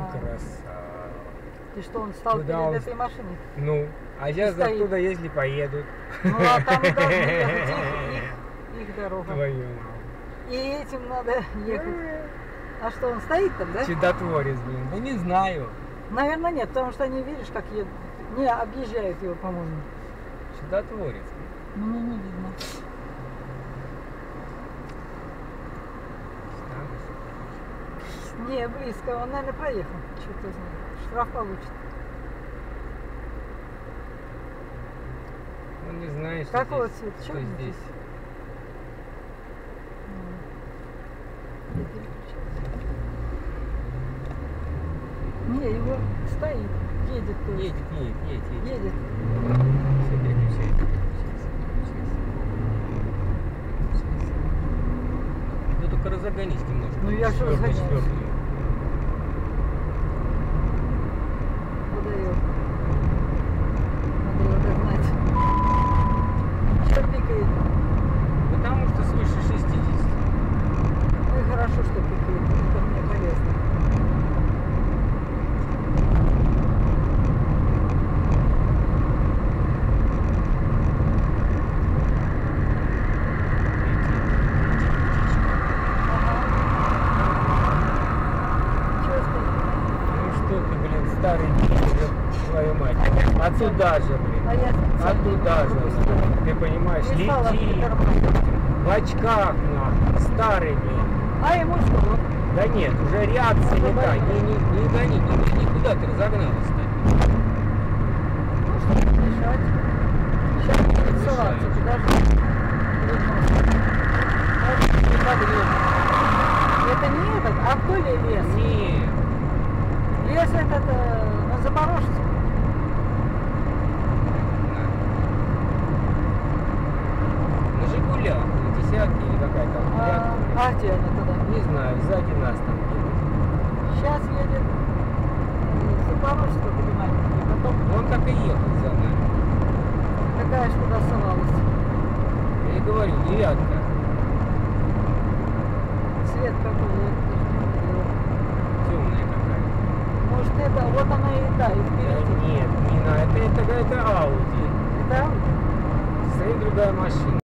Красава. Ты что, он стал Куда перед он... этой машиной? Ну, а сейчас оттуда, если поедут. Ну, а там и должны ехать их дорога. Твою маму. И этим надо ехать. А что, он стоит там, да? Чудотворец, блин. Да не знаю. Наверное, нет, потому что они, видишь, как едут. Не, объезжают его, по-моему. Чудотворец. Мне не видно. Не, близко. Он, наверное, проехал. Что-то знает. Штраф получит. Он не знает, что Какого здесь, цвета? что Черный здесь. Я переключилась. Не, его стоит. Едет тоже. Едет. Едет. Все, переключай. Ну только разогонись немножко. Ну, я что разгоняюсь? Четвертую. Выдает. Надо его догнать. Что пикает? Потому что свыше 60. Ну и хорошо, что пикает. Это мне полезно. Старый твою мать. Оттуда же, блин. А я Оттуда же. Ты понимаешь, лети. В очках, нахуй. Старый, блин. А ему что? Да нет, уже реакция не та. Не гони, никуда ты разогналась-то. Ну что, мешать. Сейчас будет ссылаться, подожди. Это не этот, а в поле лес. Нет. Лес этот на Запорожце. На Жигулях, на десятке или какая-то. А где она туда? Не знаю, сзади нас там едет. Сейчас едет Запорожце, понимаете, и потом Он так и ехал за нами. какая ж туда совалась. Я и говорю, девятка. Цвет какой, я даже не видела. Темная какая. Может это, вот она и да, и Да впереди. нет, не на это Ауди. Это Audi? Стоит другая машина.